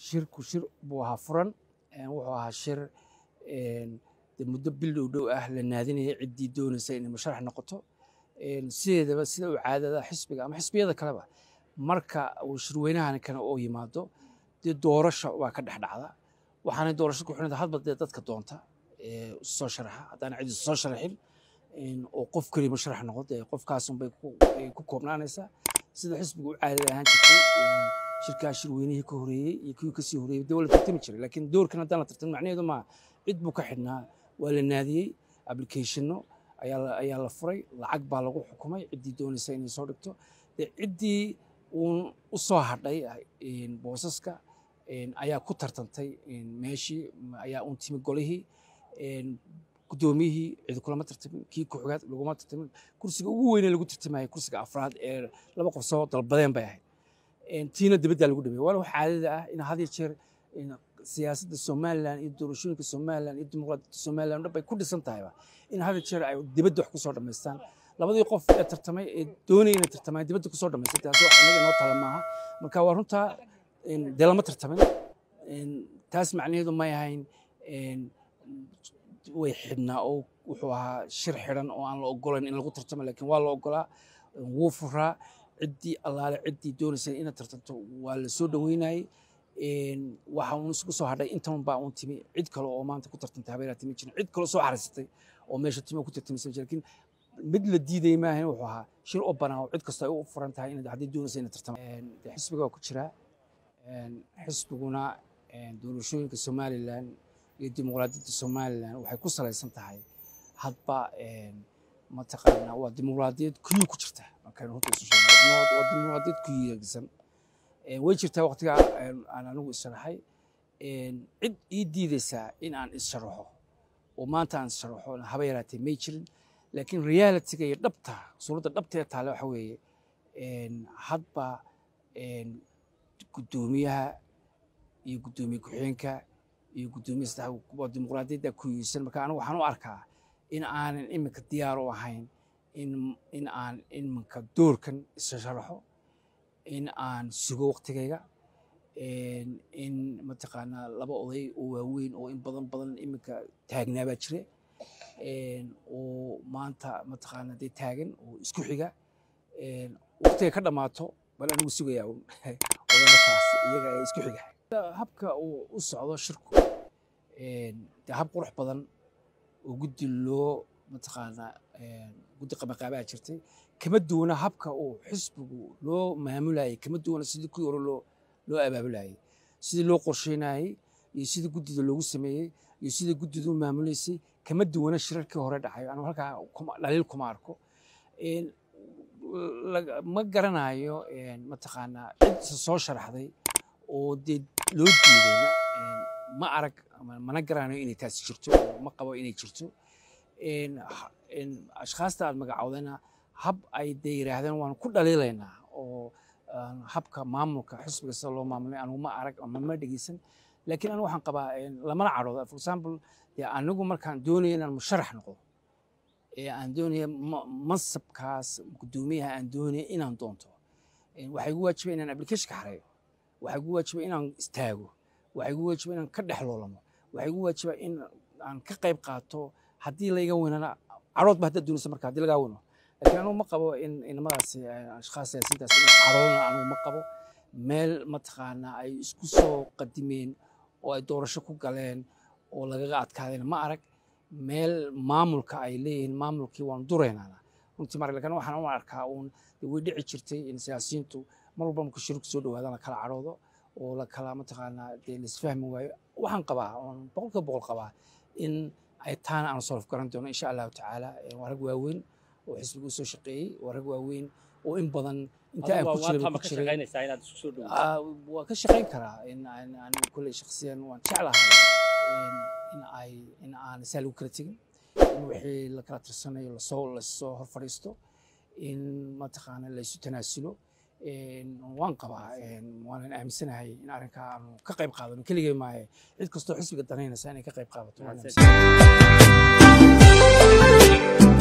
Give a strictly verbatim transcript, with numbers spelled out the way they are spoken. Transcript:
shirku shir buu ahaa furan wuxuu ahaa shir muddo bil dhow dhow ah la naadinaya ciddii doonaysa inay musharax noqoto sideedaba sida uu caadada xisbiga ama xisbiyada kaleba marka uu shirweynahan kana oo yimaado dee doorasho waa ka dhex dhacda waxaana doorasho ku xidhan hadba dee dadka doonta ee soo sharaxa haddana cid soo sharaxin oo qof kaliya musharax noqdo ee qofkaas un bay ku koobnaanaysaa sida xisbigu u caadada ahaan jirtay shirkaa shirweynihii ka horeeyey iyo kuwii ka sii horeeyey dawladda tartami jiray laakiin doorkan haddaan la tartamin macnaheedu ma cid buu ka xidhnaa waa la naadiyey applicationno ayaa ayaa la furay lacag baa lagu xukumay ciddii doonaysa inay soo dhigto ciddii uun u soo hadhay boosaska ayaa ku tartantay meeshii ayaa uun timi golihii guddoomiyihii cid kulama tartamin kii ku-xigaad laguma tartamin kursiga ugu weyne lagu tartamayay kursiga afraad ee laba qof soo dalbadeen bay ahayd tiina dibaddaa lagu dhameeyey waana wax caadada ah in had iyo jeer siyaasadda somaliland iyo doorashooyinka somaliland iyo dimuqraadiyadda somaliland dhan bay ku dhisan tahayba in had iyo jeer ay dibadda wax ku soo dhammaystaan labadii qof ee tartamay ee doonayay inay tartamaan dibadda ku soo dhammaystaan taasi wax inaga inoo tala maaha marka waa runtaa dee lama tartamin taas macnaheedu may ahayn way xidhnaa oo wuxuu ahaa shir xidhan oo aan la ogolayn in lagu tartamo laakiin waa la ogolaa wuu furaa ciddii allaale ciddii doonaysay inaad tartanto waa la soo dhaweynayay waxa uun isugu soo hadhay intan baa uun timi cid kale oo maanta ku tartantay habeenaa timi jirin cid kale soo xariisatay oo meesha timi ku tartamaysa laakiin mid la diiday maahan wuxuu ahaa shir oo banaan oo cid kasta ay u furan tahay inaad haddii doonaysa inaad tartamo xisbiga waa ku jira xisbiguna doorashooyinka somaliland iyo dimuqraadiyadda somaliland waxay ku salaysan tahay hadba mataqaanaa waa dimuqraadiyad kuyi ku jirta markaan runta isu sheegno waa dimuqraadiyad kuyigisan way jirtaa waqtiga aan anigu isharaxay cid ii diidaysaa in aan is-sharaxo oo maanta aan is-sharaxo haba yaraatee may jirin laakiin realitiga iyo dhabta suuradda dhabta ee taale waxa weeye hadba guddoomiyaha iyo guddoomiye ku-xigeenka iyo guddoomiye saddex waa dimuqraadiyadda kuyigisan marka anigu waxaan u arkaa in aanan iminka diyaar u ahayn in in aan iminka doorkan is-sharaxo in aan sugo waqtigayga in mataqaanaa laba oday oo waaweyn oo in badan badan iminka taagnaa baa jira oo maanta mataqaanaa dee taagan oo isku xiga waqtiga ka dhammaato bal anigu sugayaa odayaashaas iyaga ee isku xiga habka uu u socdo shirku dee hab qurux badan oo guddi loo mataqaanaa guddi qabanqaabaa jirtay kama duwana habka uu xisbigu loo maamulayay kama duwana sidii kuwii hore loo loo abaabulayay sidii loo qorsheynayay iyo sidii guddida loogu sameeyey iyo sidii guddidu u maamulaysay kama duwana shirarkii hore dhacay anu halkaa dhaliil kuma arko ma garanayo mataqaanaa cid soo sharaxday oo dee loo diidayna ma arag mana garanayo inay taasi jirto ma qabo inay jirto ashkhaasta aad magacowdayna hab ay dee yiraahdeen waan ku dhaliilaynaa oo habka maamulka xisbiga sida loo maamulay anigu ma arag ama ma dhegeysan laakiin anigu waxaan qabaa lamana cadhooda for example dee anigu markaan doonaya inaan musharax noqdo ee aan doonaya mansabkaas guddoomiyaha aan doonaya inaan doonto waxay igu waajibay inaan application ka xareeyo waxay igu waajibay inaan istaago waxay igu waajibay inaan ka dhex loolamo waxay igu waajibay in aan ka qayb qaato haddii layga weynana cadhoodba haddaad doonaysa marka haddii lagaa weyno laakiin anugu ma qabo in inamadaasi ashkhaas siyaasiyiintaas cadhoodna anugu ma qabo meel mataqaanaa ay isku soo qadimeen oo ay doorasho ku galeen oo lagaga adkaadeen ma arag meel maamulka ay leeyihiin maamulkii waan duraynaana runtii marka laakiin waxaan u arkaa uun way dhici jirtay in siyaasiyiintu mar walba marka shirku soo dhawaadaan la kala cadhoodo oo la kala mataqaanaa dee laisfahmi waayo waxaan qabaa oon boqolkiiba boqol qabaa in ay taana aan solf garan doono insha allahu tacaala waa rag waaweyn oo xisbiga u soo shaqeeyey waa rag waaweyn oo in badan inta aan ku jiray ku jiray waa ka shaqayn karaa in anigu kulley shakhsiyan waan jeclahay in ay in aan saa lagu kala tegin in wixii la kala tirsanayo lasoo lasoo hor fadhiisto in mataqaanaa laysu tanaasulo waan qabaa waanan aaminsanahay in arrinkaa aanu ka qayb qaadano keligay maahe cid kastoo xisbiga danaynaysa inay ka qayb qaadato